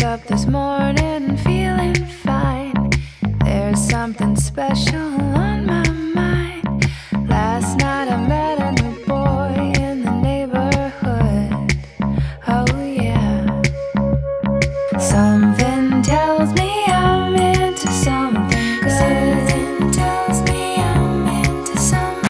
up this morning feeling fine. There's something special on my mind.